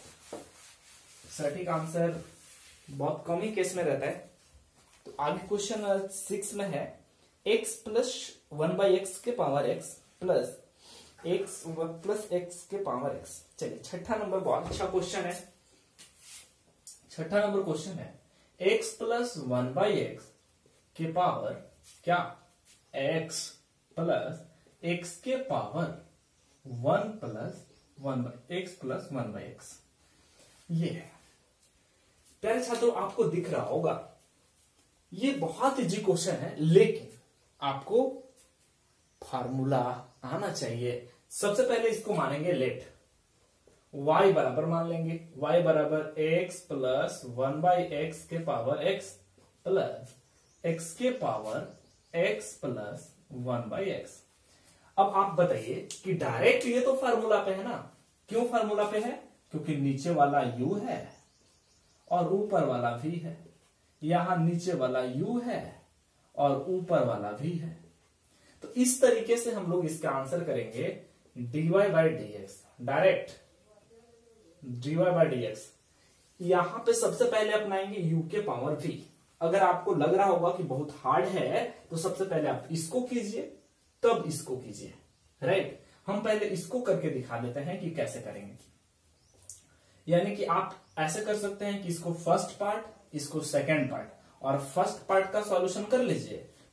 सटीक आंसर बहुत कम ही केस में रहता है। तो आगे क्वेश्चन सिक्स में है x plus one by x के power x plus x plus x के पावर एक्स। चलिए छठा नंबर बहुत अच्छा क्वेश्चन है। छठा नंबर क्वेश्चन है x plus one by x के पावर क्या, x प्लस एक्स के power one plus one by x plus one by x. ये है प्यारे छात्रों, आपको दिख रहा होगा ये बहुत इजी क्वेश्चन है, लेकिन आपको फार्मूला आना चाहिए। सबसे पहले इसको मानेंगे लेट, y बराबर मान लेंगे, y बराबर x plus one by x के पावर x प्लस x के power x plus one by x. अब आप बताइए कि डायरेक्ट ये तो फार्मूला पे है ना। क्यों फार्मूला पे है, क्योंकि नीचे वाला u है और ऊपर वाला भी है। यहां नीचे वाला u है और ऊपर वाला भी है। तो इस तरीके से हम लोग इसका आंसर करेंगे dy by d x, direct dy by d x. यहां पे सबसे पहले अपनाएंगे u के पावर v। अगर आपको लग रहा होगा कि बहुत हार्ड है तो सबसे पहले आप इसको कीजिए तब इसको कीजिए, राइट। हम पहले इसको करके दिखा देते हैं कि कैसे करेंगे। यानी कि आप ऐसे कर सकते हैं कि इसको फर्स्ट पार्ट, इसको सेकंड पार्ट, और फर्स्ट पार्ट का सॉल्यूशन कर लीजिए,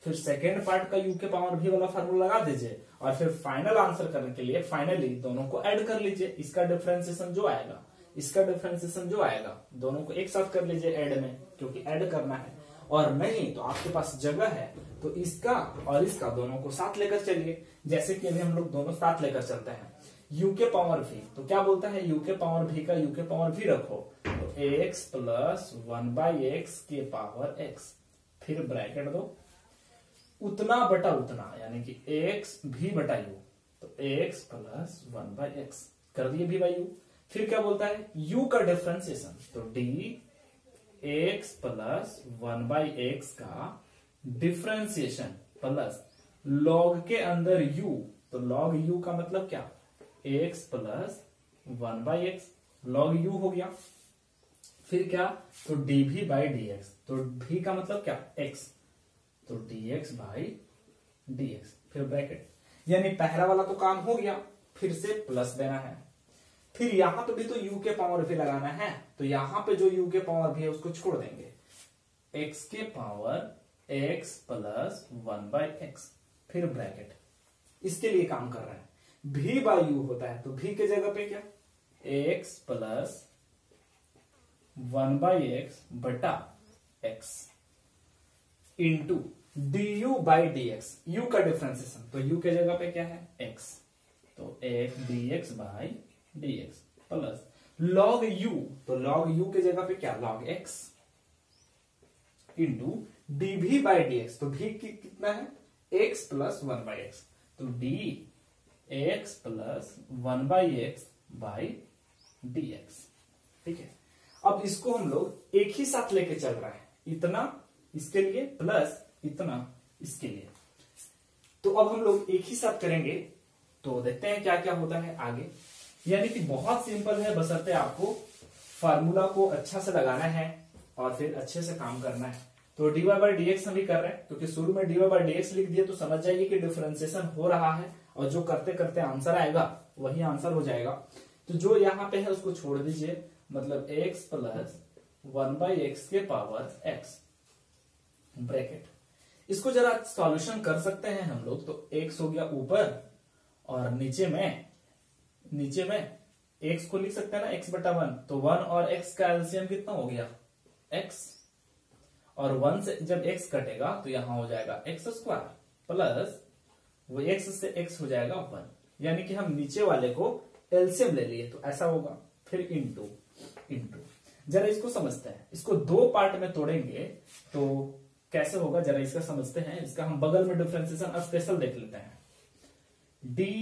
फिर सेकेंड पार्ट का यू के पावर भी वाला फार्मूला लगा दीजिए और फिर फाइनल आंसर करने के लिए फाइनली दोनों को ऐड कर लीजिए। इसका डिफरेंशिएशन जो आएगा, इसका डिफरेंशिएशन जो आएगा, दोनों को एक साथ कर लीजिए ऐड में, क्योंकि ऐड करना है। और नहीं तो आपके पास जगह है तो इसका और इसका दोनों को साथ लेकर चलिए। जैसे कि अभी हम लोग दोनों साथ लेकर चलते हैं। यू के पावर भी, तो क्या बोलता है, यू के पावर भी का यू के पावर भी रखो तो x plus one by x के पावर एक्स, फिर ब्रैकेट दो, उतना बटा उतना, यानी कि एक्स भी बटा यू, तो x plus one by x कर दिए भी बाई यू। फिर क्या बोलता है, u का डिफरेंशिएशन, तो d x plus one by x का डिफरेंशिएशन प्लस लॉग के अंदर u, तो लॉग u का मतलब क्या, x plus one by x, log u हो गया। फिर क्या, तो dv बाई dx, तो v का मतलब क्या, x, तो dx बाई dx, फिर ब्रैकेट, यानी पहला वाला तो काम हो गया। फिर से प्लस देना है। फिर यहां पे भी तो u के पावर भी लगाना है, तो यहां पे जो u के पावर भी है उसको छोड़ देंगे, x के power x plus one by x, फिर ब्रैकेट। इसके लिए काम कर रहा है। v बाई u होता है, तो v के जगह पे क्या, x plus one by x बटा x into d u by d x, u का डिफरेंशिएशन, तो u के जगह पे क्या है, x, तो एक d x by d x plus log u, तो लॉग u के जगह पे क्या, log x into dv by dx, तो v की कितना है, x plus one by x, तो d x plus one by x by d x. ठीक है, अब इसको हम लोग एक ही साथ लेके चल रहा है, इतना इसके लिए प्लस इतना इसके लिए। तो अब हम लोग एक ही साथ करेंगे तो देखते हैं क्या क्या होता है आगे। यानी कि बहुत सिंपल है, बशर्ते आपको फार्मूला को अच्छा से लगाना है और फिर अच्छे से काम करना है। तो dy बाई डी एक्स हम भी कर रहे हैं, क्योंकि शुरू में dy बाई डी एक्स लिख दिए तो समझ जाइए कि डिफरेंशिएशन हो रहा है और जो करते करते आंसर आएगा वही आंसर हो जाएगा। तो जो यहाँ पे है उसको छोड़ दीजिए, मतलब x plus one by x के पावर x ब्रैकेट। इसको जरा सॉल्यूशन कर सकते हैं हम लोग, तो x हो गया ऊपर और नीचे में नीचे में x को लिख सकते हैं ना, x बटा वन, तो वन और x का एलसीएम कितना हो गया, x, और वन से जब x कटेगा तो यहां हो जाएगा एक्स स्क्वायर प्लस वो x से x हो जाएगा वन, यानी कि हम नीचे वाले को एलसीएम ले लिए तो ऐसा होगा। फिर इंटू इंटू, जरा इसको समझते हैं, इसको दो पार्ट में तोड़ेंगे तो कैसे होगा जरा इसका समझते हैं। इसका हम बगल में डिफरेंशिएशन स्पेशल देख लेते हैं, d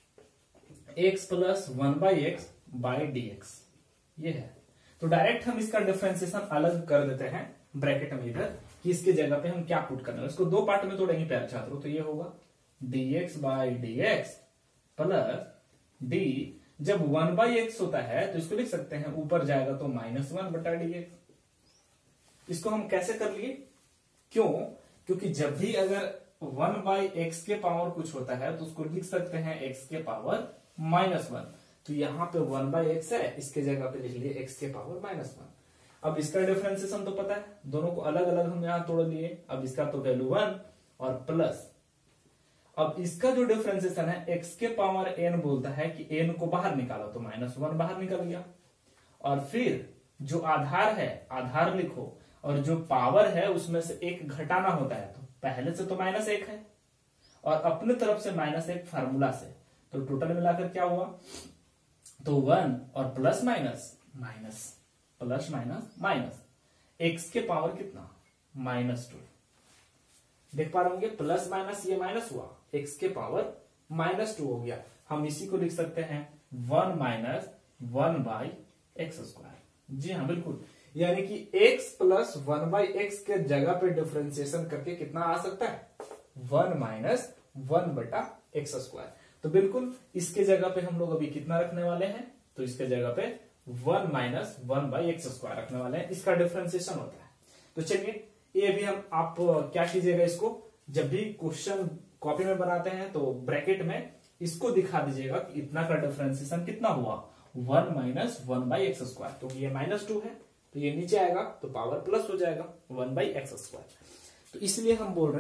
x plus one by x by d x, ये है। तो डायरेक्ट हम इसका डिफरेंशिएशन अलग कर देते हैं ब्रैकेट में इधर, कि इसके जगह पे हम क्या पुट करना है। इसको दो पार्ट में तोड़ेंगे प्यारे छात्रों, तो ये होगा dx by d x plus d, जब वन बाई एक्स होता है तो इसको लिख सकते हैं ऊपर जाएगा तो माइनस वन बटा डी एक्स। इसको हम कैसे कर लिए, क्यों, क्योंकि जब भी अगर वन बाई एक्स के पावर कुछ होता है तो उसको लिख सकते हैं एक्स के पावर माइनस वन, तो यहां पे वन बाई एक्स है, इसके जगह पे लिख लिए एक्स के पावर माइनस वन। अब इसका डिफरेंशिएशन तो पता है, दोनों को अलग अलग हम यहां तोड़ लिए। अब इसका तो वैल्यू वन और प्लस, अब इसका जो डिफरेंशिएशन है x के पावर n बोलता है कि n को बाहर निकालो, तो माइनस वन बाहर निकल गया। और फिर जो आधार है आधार लिखो, और जो पावर है उसमें से एक घटाना होता है, तो पहले से तो माइनस एक है और अपने तरफ से माइनस एक फार्मूला से, तो टोटल मिलाकर क्या हुआ, तो वन और plus minus minus plus minus minus, x के पावर कितना, माइनस टू। देख पा रहे होंगे, प्लस माइनस ये माइनस हुआ, एक्स के पावर माइनस टू हो गया। हम इसी को लिख सकते हैं one minus one by x square. जी हाँ बिल्कुल, यानी कि x plus one by x के जगह पे डिफरेंशिएशन करके कितना आ सकता है, वन माइनस वन बटा एक्स स्क्वायर। तो बिल्कुल इसके जगह पे हम लोग अभी कितना रखने वाले हैं, तो इसके जगह पे one minus one by x square रखने वाले हैं, इसका डिफरेंशिएशन होता है। तो चलिए ये भी हम, आप क्या कीजिएगा, इसको जब भी क्वेश्चन कॉपी में बनाते हैं तो ब्रैकेट में इसको दिखा दीजिएगा कि इतना का डिफरेंशिएशन कितना हुआ, one minus one by x square, क्योंकि ये माइनस टू है तो ये नीचे आएगा तो पावर प्लस हो जाएगा वन बाई एक्स स्क्वायर। तो इसलिए हम बोल रहे हैं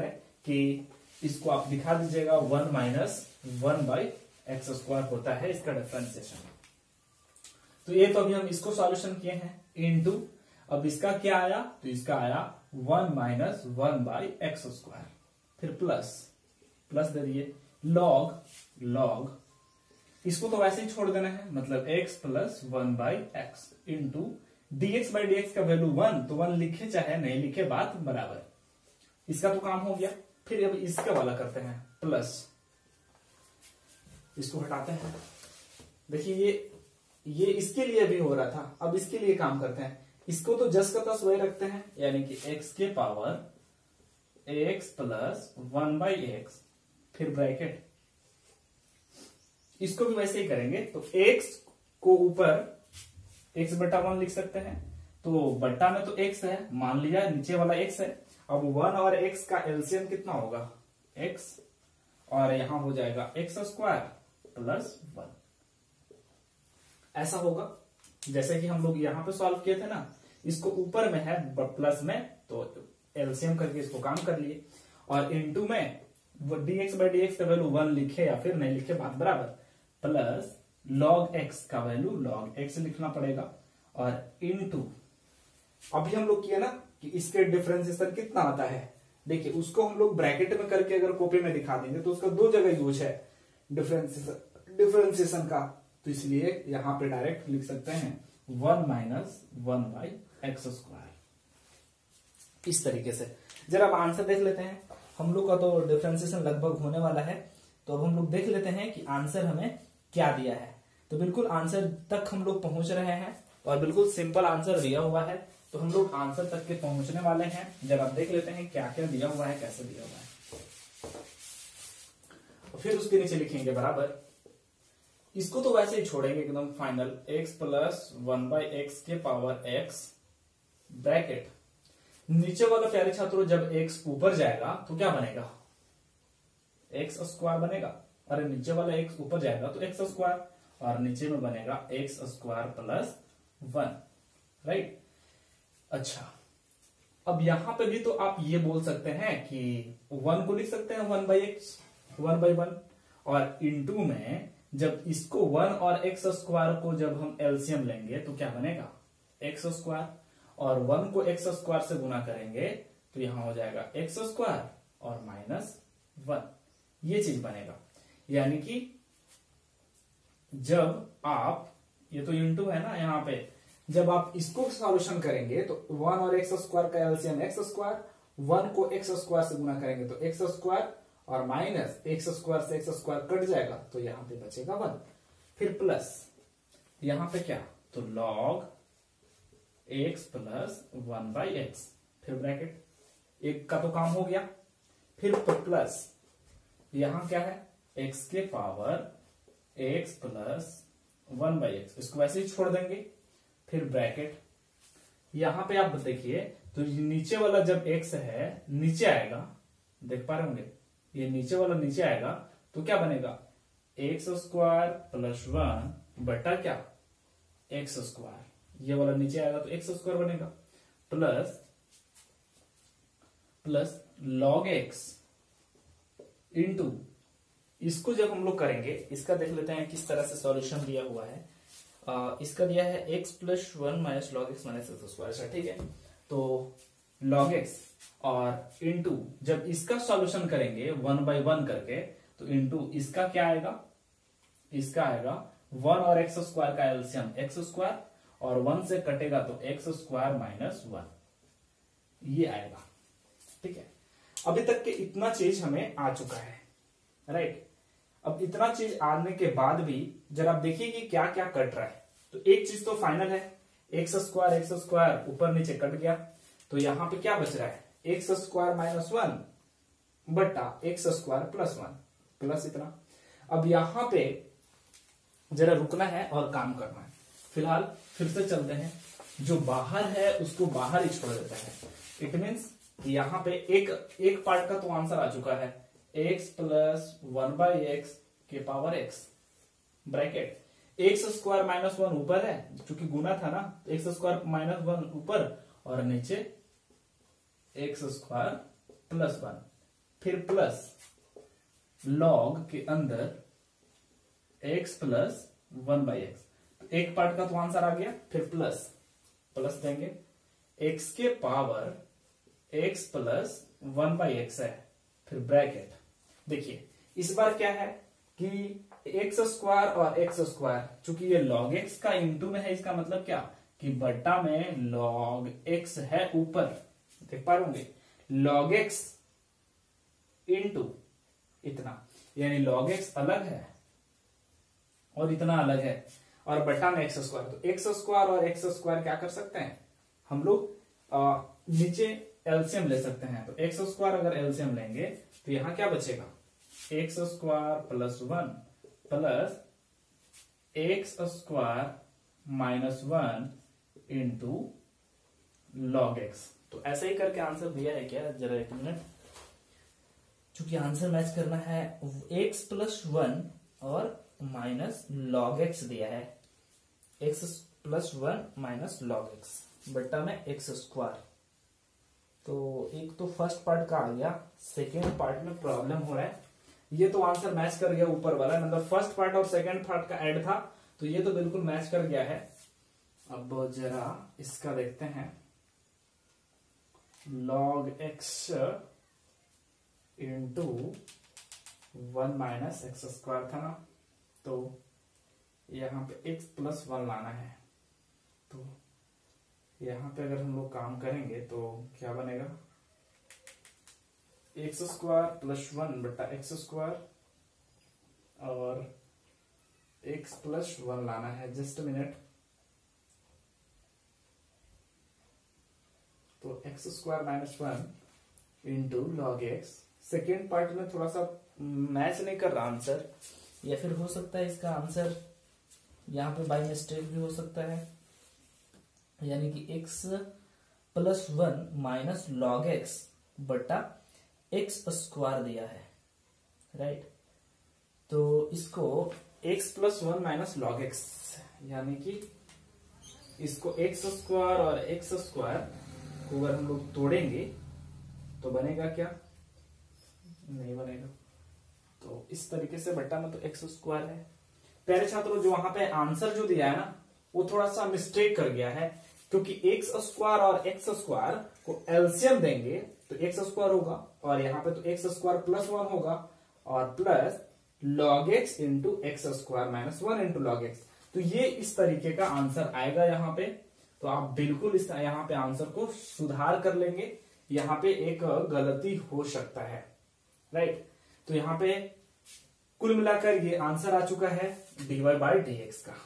कि इसको आप दिखा दीजिएगा one minus one by x square होता है इसका डिफरेंशिएशन। तो ये तो अभी हम इसको सॉल्यूशन किए हैं इनटू, अब इसका क्या आया, तो इसका आया one minus one by x square, फिर प्लस प्लस दे दिए लॉग लॉग, इसको तो वैसे ही छोड़ देना है, मतलब x plus one by x into d x by d x का वैल्यू वन, तो वन लिखे चाहे नहीं लिखे बात बराबर, इसका तो काम हो गया। फिर अब इसका वाला करते हैं प्लस, इसको हटाते हैं, देखिए ये ये इसके लिए भी हो रहा था, अब इसके लिए काम करते हैं, इसको तो जस का तस वही रखते हैं, यानी कि x के power x plus one by x, फिर ब्रैकेट, इसको भी वैसे ही करेंगे, तो x को ऊपर x बटा वन लिख सकते हैं, तो बट्टा में तो x है, मान लिया नीचे वाला x है, अब वन और x का एलसीएम कितना होगा x, और यहां हो जाएगा एक्स स्क्वायर प्लस वन, ऐसा होगा जैसे कि हम लोग यहां पे सॉल्व किए थे ना, इसको ऊपर में है प्लस में, तो एलसीएम करके इसको काम कर लिए, और इनटू में d x by d x का वैल्यू वन लिखे या फिर नहीं लिखे बात बराबर, प्लस लॉग एक्स का वैल्यू लॉग एक्स लिखना पड़ेगा, और इनटू अभी हम लोग किया ना कि इसके डिफरेंशिएशन कितना आता है, देखिए उसको हम लोग ब्रैकेट में करके अगर कॉपी में दिखा देंगे तो उसका दो जगह यूज है डिफरेंशिएशन डिफरेंशिएशन का, तो इसलिए यहां पे डायरेक्ट लिख सकते हैं one minus one by x square, इस तरीके से। जरा अब आंसर देख लेते हैं, हम लोग का तो डिफरेंशिएशन लगभग होने वाला है, तो अब हम लोग देख लेते हैं कि आंसर हमें क्या दिया है। तो बिल्कुल आंसर तक हम लोग पहुंच रहे हैं, और बिल्कुल सिंपल आंसर दिया हुआ है, तो हम लोग आंसर तक के पहुंचने वाले हैं। जब आप देख लेते हैं क्या क्या दिया हुआ है, कैसे दिया हुआ है, फिर उसके नीचे लिखेंगे बराबर, इसको तो वैसे ही छोड़ेंगे एकदम final, x plus one by x के पावर x ब्रैकेट, नीचे वाला प्यारे छात्रों जब x ऊपर जाएगा तो क्या बनेगा, एक्स स्क्वायर बनेगा, अरे नीचे वाला x ऊपर जाएगा तो एक्स स्क्वायर, और नीचे में बनेगा x square plus one, right. अच्छा, अब यहां पे भी तो आप ये बोल सकते हैं कि वन को लिख सकते हैं one by x, one by one, और इनटू में जब इसको वन और एक्स स्क्वायर को जब हम एलसीएम लेंगे तो क्या बनेगा एक्स स्क्वायर, और वन को एक्स स्क्वायर से गुना करेंगे तो यहां हो जाएगा एक्स स्क्वायर और माइनस वन, ये चीज बनेगा। यानी कि जब आप, ये तो इनटू है ना यहाँ पे, जब आप इसको सॉल्यूशन करेंगे तो वन और एक्स स्क्वायर का एलसीएम एक्स स्क्वायर, वन को एक्स स्क्वायर से गुना करेंगे तो एक्स स्क्वायर, और माइनस एक्स स्क्वायर से एक्स स्क्वायर कट जाएगा तो यहां पे बचेगा वन, फिर प्लस यहां पे क्या, तो log x plus one by x, फिर ब्रैकेट, एक का तो काम हो गया, फिर प्लस यहां क्या है एक्स के power x plus one by x, इसको वैसे ही छोड़ देंगे, फिर ब्रैकेट, यहां पे आप देखिए तो नीचे वाला जब x है नीचे आएगा, देख पा रहे होंगे, ये नीचे वाला नीचे आएगा तो क्या बनेगा एक्स स्क्वायर प्लस वन बटा क्या एक्स स्क्वायर, ये वाला नीचे आएगा तो एक्स स्क्वायर बनेगा, plus plus log x into, इसको जब हम लोग करेंगे, इसका देख लेते हैं किस तरह से सॉल्यूशन दिया हुआ है। आ, इसका दिया है x plus one minus log x minus x square, ठीक है, तो लॉग एक्स और इनटू जब इसका सॉल्यूशन करेंगे वन बाई वन करके, तो इनटू इसका क्या आएगा, इसका आएगा वन और एक्स स्क्वायर का एलसीएम एक्स स्क्वायर, और वन से कटेगा तो एक्स स्क्वायर माइनस वन, ये आएगा, ठीक है। अभी तक के इतना चीज हमें आ चुका है, राइट। अब इतना चीज आने के बाद भी जरा आप देखिए कि क्या क्या कट रहा है, तो एक चीज तो फाइनल है, एक्स स्क्वायर एक्स स्क्वायर ऊपर नीचे कट गया, तो यहां पे क्या बच रहा है एक्स स्क्वायर माइनस वन बटा x square plus one, plus इतना। अब यहां पे जरा रुकना है और काम करना है, फिलहाल फिर से चलते हैं, जो बाहर है उसको बाहर ही छोड़ देते हैं। इट मीन्स यहां पे एक एक पार्ट का तो आंसर आ चुका है, x plus one by x के power x bracket, x square minus one ऊपर है क्योंकि गुना था ना, तो एक्स स्क्वायर माइनस वन ऊपर और नीचे एक्स स्क्वायर प्लस वन, फिर प्लस लॉग के अंदर x plus one by x, तो एक पार्ट का तो आंसर आ गया। फिर प्लस प्लस देंगे x के power x plus one by x है, फिर ब्रैकेट। देखिए इस बार क्या है कि एक्स स्क्वायर और एक्स स्क्वायर, चूंकि ये लॉग एक्स का इंटू में है, इसका मतलब क्या कि बट्टा में लॉग एक्स है ऊपर, देख पा रहे लॉग एक्स इंटू इतना, यानी लॉग एक्स अलग है और इतना अलग है, और बट्टा में एक्स स्क्वायर। तो एक्स स्क्वायर और एक्स स्क्वायर क्या कर सकते हैं हम लोग, नीचे एलसीएम ले सकते हैं। तो एक्स स्क्वायर अगर एलसीएम लेंगे तो यहां क्या बचेगा, x square plus one plus x square minus one into log x. तो ऐसे ही करके आंसर दिया है क्या, जरा एक मिनट, चूंकि आंसर मैच करना है, एक्स प्लस वन और माइनस लॉग एक्स दिया है, x plus one minus log x बट्टा में एक्स स्क्वायर। तो एक तो फर्स्ट पार्ट का आ गया, सेकेंड पार्ट में प्रॉब्लम हो रहा है। ये तो आंसर मैच कर गया ऊपर वाला, मतलब फर्स्ट पार्ट और सेकेंड पार्ट का ऐड था, तो ये तो बिल्कुल मैच कर गया है। अब जरा इसका देखते हैं, log x into one minus x square था ना, तो यहां पे x प्लस वन लाना है। तो यहां पे अगर हम लोग काम करेंगे तो क्या बनेगा, एक्स स्क्वायर प्लस वन बटा एक्स स्क्वायर और x प्लस वन लाना है। जस्ट मिनट, तो x square minus one into log x. Second part में थोड़ा सा मैच नहीं कर रहा आंसर, या फिर हो सकता है इसका आंसर यहां पे बाय मिस्टेक भी हो सकता है, यानी कि x plus one minus log x बटा एक्स स्क्वायर दिया है, राइट। तो इसको x plus one minus log x, यानी कि इसको एक्स स्क्वायर और एक्स स्क्वायर को अगर हम लोग तोड़ेंगे तो बनेगा क्या, नहीं बनेगा। तो इस तरीके से बट्टा में तो एक्स स्क्वायर है। प्यारे छात्रों, जो वहां पे आंसर जो दिया है ना, वो थोड़ा सा मिस्टेक कर गया है, क्योंकि एक्स स्क्वायर और एक्स स्क्वायर को एलसीएम देंगे तो एक्स स्क्वायर होगा, और यहाँ पे तो एक्स स्क्वायर प्लस वन होगा, और plus log x into x square minus one into log x. तो ये इस तरीके का आंसर आएगा यहाँ पे। तो आप बिल्कुल इस यहाँ पे आंसर को सुधार कर लेंगे, यहाँ पे एक गलती हो सकता है, राइट। तो यहाँ पे कुल मिलाकर ये आंसर आ चुका है dy बाई डी एक्स का।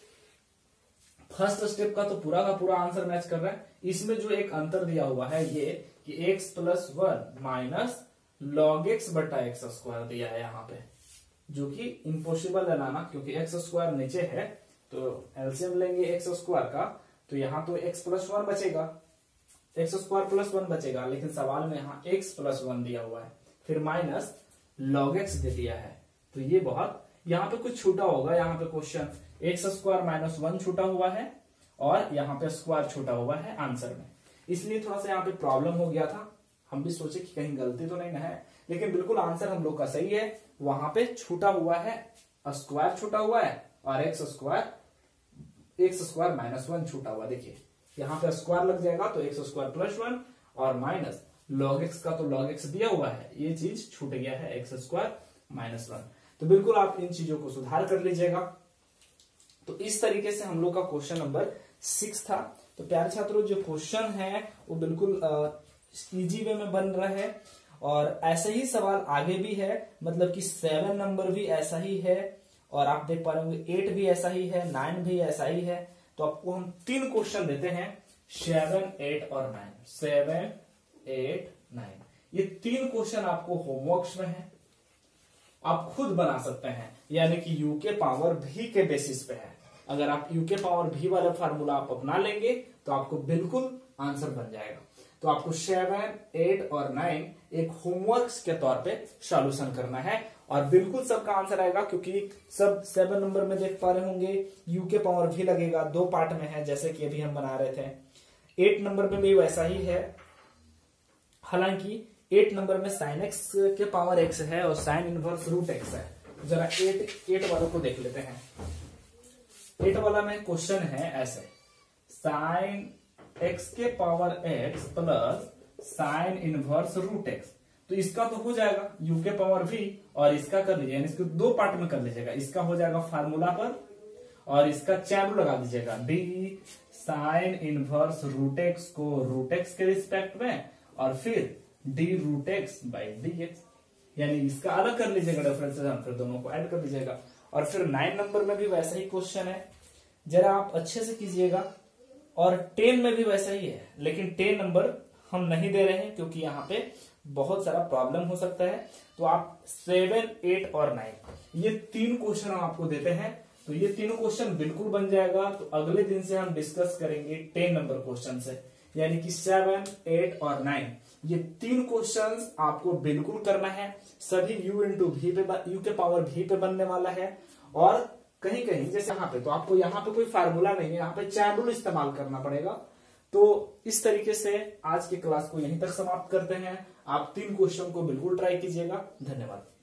फर्स्ट स्टेप का तो पूरा का पूरा आंसर मैच कर रहा है। इसमें जो एक अंतर दिया हुआ है ये कि x plus one minus log x बटा एक्स स्क्वायर दिया है यहाँ पे, जो कि इम्पॉसिबल है लाना, क्योंकि एक्स स्क्वायर नीचे है। तो एलसीएम लेंगे एक्स स्क्वायर का, तो यहाँ तो x प्लस वन बचेगा, एक्स स्क्वायर प्लस वन बचेगा, लेकिन सवाल में यहाँ x प्लस वन दिया हुआ है, फिर माइनस लॉग एक्स दे दिया है। तो ये बहुत यहाँ पे कुछ छूटा होगा, यहाँ पे question x square minus one छूटा हुआ है और यहाँ पे स्क्वायर छूटा हुआ है आंसर में, इसलिए थोड़ा सा यहाँ पे प्रॉब्लम हो गया था। हम भी सोचे कि कहीं गलती तो नहीं ना है, लेकिन बिल्कुल आंसर हम लोग का सही है। वहां पे छूटा हुआ है, स्क्वायर छूटा हुआ है, और x square x square minus one छूटा हुआ। देखिए यहाँ पे स्क्वायर लग जाएगा तो एक्स स्क्वायर प्लस वन, और माइनस लॉग एक्स का तो लॉग एक्स दिया हुआ है, ये चीज छूट गया है एक्स स्क्वायर माइनस वन। तो बिल्कुल आप इन चीजों को सुधार कर लीजिएगा। तो इस तरीके से हम लोग का क्वेश्चन नंबर सिक्स था। तो प्यारे छात्रों, जो क्वेश्चन है वो बिल्कुल इजी वे में बन रहा है, और ऐसे ही सवाल आगे भी है, मतलब कि सेवन नंबर भी ऐसा ही है, और आप देख पा रहे होंगे एट भी ऐसा ही है, नाइन भी ऐसा ही है। तो आपको हम तीन क्वेश्चन देते हैं, सेवन एट और नाइन, सेवन एट नाइन, ये तीन क्वेश्चन आपको होमवर्क में है, आप खुद बना सकते हैं, यानी कि यू के पावर भी के बेसिस पे है। अगर आप यू के पावर भी वाला फार्मूला आप अपना लेंगे तो आपको बिल्कुल आंसर बन जाएगा। तो आपको सेवन एट और नाइन एक होमवर्क के तौर पे सॉल्यूशन करना है, और बिल्कुल सबका आंसर आएगा, क्योंकि सब सेवन नंबर में देख पा रहे होंगे यू के पावर भी लगेगा, दो पार्ट में है, जैसे कि अभी हम बना रहे थे। एट नंबर में भी वैसा ही है, हालांकि एट नंबर में साइन एक्स के पावर एक्स है और साइन इनवर्स रूट एक्स है। जरा एट एट वालों को देख लेते हैं। एट वाला में क्वेश्चन है ऐसे, साइन एक्स के power x plus sine inverse root x. तो इसका तो हो जाएगा u के पावर v और इसका कर लीजिए, यानी इसको दो पार्ट में कर लीजिएगा। इसका हो जाएगा फार्मूला पर और इसका चैनल लगा दीजिएगा, d sine inverse root x को रूट एक्स के रिस्पेक्ट में और फिर d root x by d x, यानी इसका अलग कर लीजिएगा डिफरेंशिएशन, फिर दोनों को ऐड कर दीजिएगा। और फिर नाइन नंबर में भी वैसा ही क्वेश्चन है, जरा आप अच्छे से कीजिएगा। और टेन में भी वैसा ही है, लेकिन टेन नंबर हम नहीं दे रहे हैं क्योंकि यहाँ पे बहुत सारा प्रॉब्लम हो सकता है। तो आप सेवन, एट और नाइन ये तीन क्वेश्चन हम आपको देते हैं, तो ये तीनों क्वेश्चन बिल्कुल बन जाएगा। तो अगले दिन से हम डिस्कस करेंगे टेन नंबर क्वेश्चन से, यानी कि सेवन, एट और नाइन ये तीन क्वेश्चंस आपको बिल्कुल करना है। सभी u इंटू भी पे u के पावर भी पे बनने वाला है। और कहीं कहीं जैसे यहाँ पे, तो आपको यहाँ पे कोई फार्मूला नहीं है, यहाँ पे चैन रूल इस्तेमाल करना पड़ेगा। तो इस तरीके से आज की क्लास को यहीं तक समाप्त करते हैं। आप तीन क्वेश्चन को बिल्कुल ट्राई कीजिएगा। धन्यवाद।